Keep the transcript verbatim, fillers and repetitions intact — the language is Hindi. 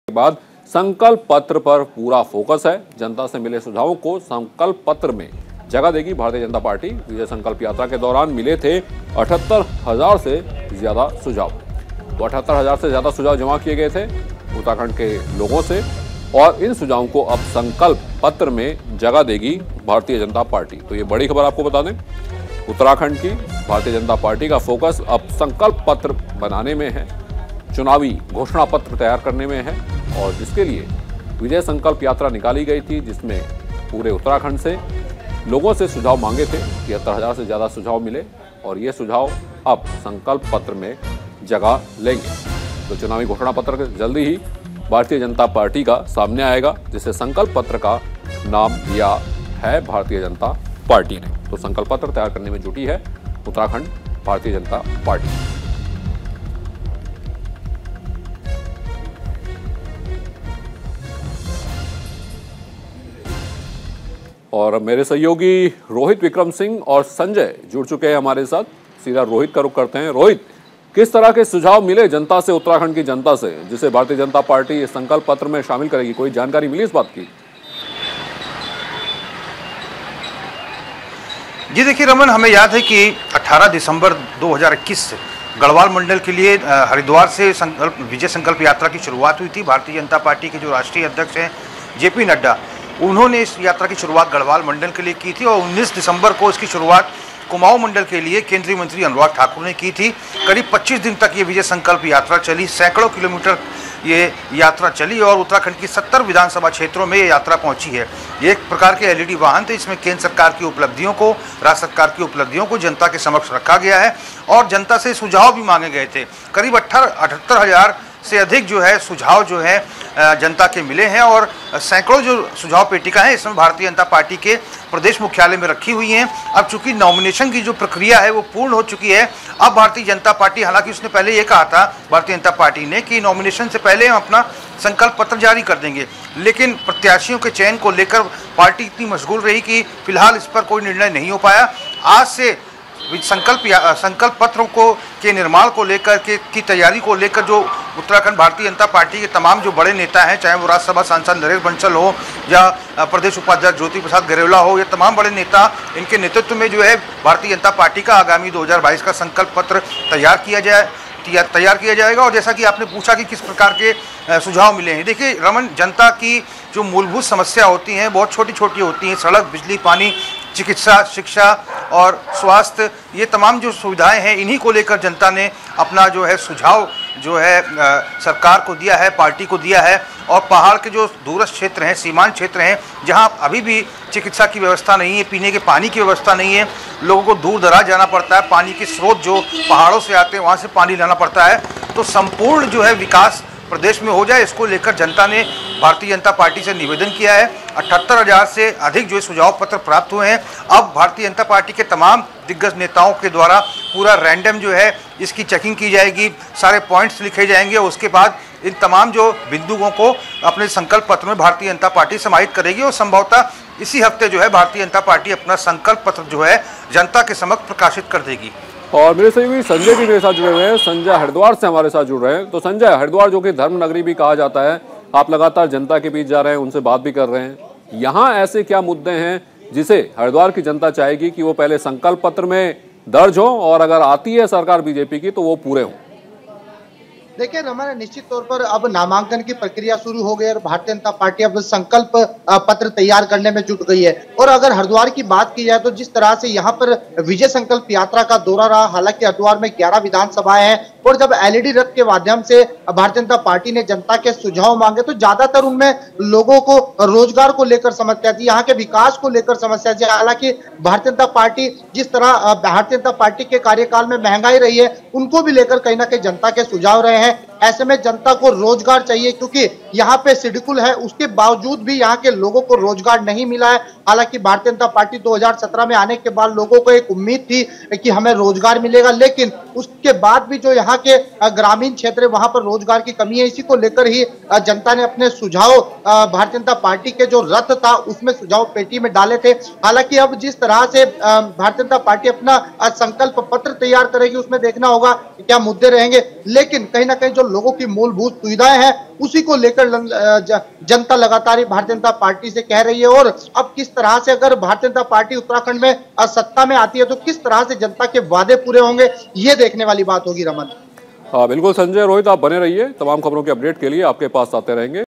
के बाद संकल्प पत्र पर पूरा फोकस है। जनता से मिले सुझावों को संकल्प पत्र में जगह देगी भारतीय जनता पार्टी। विजय संकल्प यात्रा के दौरान मिले थे अठहत्तर हजार से ज्यादा सुझाव। तो अठहत्तर हजार से ज्यादा सुझाव जमा किए गए थे उत्तराखंड के लोगों से, और इन सुझावों को अब संकल्प पत्र में जगह देगी भारतीय जनता पार्टी। तो ये बड़ी खबर आपको बता दें, उत्तराखंड की भारतीय जनता पार्टी का फोकस अब संकल्प पत्र बनाने में है, चुनावी घोषणा पत्र तैयार करने में है। और जिसके लिए विजय संकल्प यात्रा निकाली गई थी, जिसमें पूरे उत्तराखंड से लोगों से सुझाव मांगे थे। तिहत्तर हजार से ज्यादा सुझाव मिले और ये सुझाव अब संकल्प पत्र में जगह लेंगे। तो चुनावी घोषणा पत्र जल्दी ही भारतीय जनता पार्टी का सामने आएगा, जिसे संकल्प पत्र का नाम दिया है भारतीय जनता पार्टी ने। तो संकल्प पत्र तैयार करने में जुटी है उत्तराखंड भारतीय जनता पार्टी। और मेरे सहयोगी रोहित विक्रम सिंह और संजय जुड़ चुके हैं हमारे साथ। सीधा रोहित का रुख करते हैं। रोहित, किस तरह के सुझाव मिले जनता से, उत्तराखंड की जनता से, जिसे भारतीय जनता पार्टी इस संकल्प पत्र में शामिल करेगी? कोई जानकारी मिली इस बात की? जी देखिए रमन, हमें याद है कि अठारह दिसंबर दो हज़ार इक्कीस से गढ़वाल मंडल के लिए हरिद्वार से संकल्प विजय संकल्प यात्रा की शुरुआत हुई थी। भारतीय जनता पार्टी के जो राष्ट्रीय अध्यक्ष हैं जेपी नड्डा, उन्होंने इस यात्रा की शुरुआत गढ़वाल मंडल के लिए की थी और उन्नीस दिसंबर को इसकी शुरुआत कुमाऊं मंडल के लिए केंद्रीय मंत्री अनुराग ठाकुर ने की थी। करीब पच्चीस दिन तक ये विजय संकल्प यात्रा चली, सैकड़ों किलोमीटर ये यात्रा चली और उत्तराखंड की सत्तर विधानसभा क्षेत्रों में ये यात्रा पहुंची है। ये एक प्रकार के एलईडी वाहन थे, इसमें केंद्र सरकार की उपलब्धियों को, राज्य सरकार की उपलब्धियों को जनता के समक्ष रखा गया है और जनता से सुझाव भी मांगे गए थे। करीब अठारह अठहत्तर हजार से अधिक जो है सुझाव जो है जनता के मिले हैं और सैकड़ों जो सुझाव पेटिका है इसमें भारतीय जनता पार्टी के प्रदेश मुख्यालय में रखी हुई हैं। अब चूंकि नॉमिनेशन की जो प्रक्रिया है वो पूर्ण हो चुकी है, अब भारतीय जनता पार्टी, हालांकि उसने पहले ये कहा था भारतीय जनता पार्टी ने कि नॉमिनेशन से पहले हम अपना संकल्प पत्र जारी कर देंगे, लेकिन प्रत्याशियों के चयन को लेकर पार्टी इतनी मशगूल रही कि फिलहाल इस पर कोई निर्णय नहीं हो पाया। आज से संकल्प संकल्प पत्रों को के निर्माण को लेकर के की तैयारी को लेकर जो उत्तराखंड भारतीय जनता पार्टी के तमाम जो बड़े नेता हैं, चाहे वो राज्यसभा सांसद नरेश बंसल हो या प्रदेश उपाध्यक्ष ज्योति प्रसाद गरेवाला हो, ये तमाम बड़े नेता, इनके नेतृत्व में जो है भारतीय जनता पार्टी का आगामी दो हज़ार बाईस का संकल्प पत्र तैयार किया जाए तैयार किया जाएगा। और जैसा कि आपने पूछा कि किस प्रकार के सुझाव मिले हैं, देखिए रमन, जनता की जो मूलभूत समस्या होती हैं बहुत छोटी छोटी होती हैं। सड़क, बिजली, पानी, चिकित्सा, शिक्षा और स्वास्थ्य, ये तमाम जो सुविधाएं हैं, इन्हीं को लेकर जनता ने अपना जो है सुझाव जो है आ, सरकार को दिया है, पार्टी को दिया है। और पहाड़ के जो दूरस्थ क्षेत्र हैं, सीमांत क्षेत्र हैं, जहां अभी भी चिकित्सा की व्यवस्था नहीं है, पीने के पानी की व्यवस्था नहीं है, लोगों को दूर दराज जाना पड़ता है, पानी के स्रोत जो पहाड़ों से आते हैं वहाँ से पानी लाना पड़ता है। तो संपूर्ण जो है विकास प्रदेश में हो जाए, इसको लेकर जनता ने भारतीय जनता पार्टी से निवेदन किया है। अठहत्तर हजार से अधिक जो सुझाव पत्र प्राप्त हुए हैं। अब भारतीय जनता पार्टी के तमाम दिग्गज नेताओं के द्वारा पूरा रैंडम जो है इसकी चेकिंग की जाएगी, सारे पॉइंट्स लिखे जाएंगे। उसके बाद इन तमाम जो बिंदुओं को अपने संकल्प पत्र में भारतीय जनता पार्टी समाहित करेगी और संभवतः इसी हफ्ते जो है भारतीय जनता पार्टी अपना संकल्प पत्र जो है जनता के समक्ष प्रकाशित कर देगी। और मेरे सहयोगी संजय भी मेरे साथ जुड़े हुए हैं। संजय हरिद्वार से हमारे साथ जुड़ रहे हैं। तो संजय, हरिद्वार जो कि धर्म नगरी भी कहा जाता है, आप लगातार जनता के बीच जा रहे हैं, उनसे बात भी कर रहे हैं। यहाँ ऐसे क्या मुद्दे हैं जिसे हरिद्वार की जनता चाहेगी कि वो पहले संकल्प पत्र में दर्ज हो और अगर आती है सरकार बीजेपी की तो वो पूरे हों? देखिए रमन, निश्चित तौर पर अब नामांकन की प्रक्रिया शुरू हो गई और भारतीय जनता पार्टी अब संकल्प पत्र तैयार करने में जुट गई है। और अगर हरिद्वार की बात की जाए तो जिस तरह से यहाँ पर विजय संकल्प यात्रा का दौरा रहा, हालांकि हरिद्वार में ग्यारह विधानसभाएं हैं और जब एलईडी रथ के माध्यम से भारतीय जनता पार्टी ने जनता के सुझाव मांगे तो ज्यादातर उनमें लोगों को रोजगार को लेकर समस्या थी, यहाँ के विकास को लेकर समस्या थी। हालांकि भारतीय जनता पार्टी जिस तरह भारतीय जनता पार्टी के कार्यकाल में महंगाई रही है, उनको भी लेकर कहीं ना कहीं जनता के सुझाव रहे हैं। ऐसे में जनता को रोजगार चाहिए, क्योंकि यहाँ पे शेड्यूल है, उसके बावजूद भी यहाँ के लोगों को रोजगार नहीं मिला है। हालांकि भारतीय जनता पार्टी दो हज़ार सत्रह में आने के बाद लोगों को एक उम्मीद थी कि हमें रोजगार मिलेगा, लेकिन उसके बाद भी जो यहाँ के ग्रामीण क्षेत्र है वहां पर रोजगार की कमी है। इसी को लेकर ही जनता ने अपने सुझाव भारतीय जनता पार्टी के जो रथ था उसमें सुझाव पेटी में डाले थे। हालांकि अब जिस तरह से भारतीय जनता पार्टी अपना संकल्प पत्र तैयार करेगी उसमें देखना होगा क्या मुद्दे रहेंगे, लेकिन कहीं ना कहीं जो लोगों की मूलभूत सुविधाएं हैं उसी को लेकर जनता लगातार भारतीय जनता पार्टी से कह रही है। और अब किस तरह से अगर भारतीय जनता पार्टी उत्तराखंड में सत्ता में आती है तो किस तरह से जनता के वादे पूरे होंगे, ये देखने वाली बात होगी। रमन। हाँ बिल्कुल संजय, रोहित आप बने रहिए, तमाम खबरों के अपडेट के लिए आपके पास आते रहेंगे।